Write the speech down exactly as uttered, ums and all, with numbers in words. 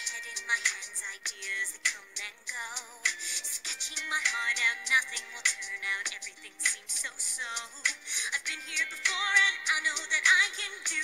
head in my hands, ideas that come and go. Sketching my heart out, nothing will turn out, everything seems so-so. I've been here before and I know that I can do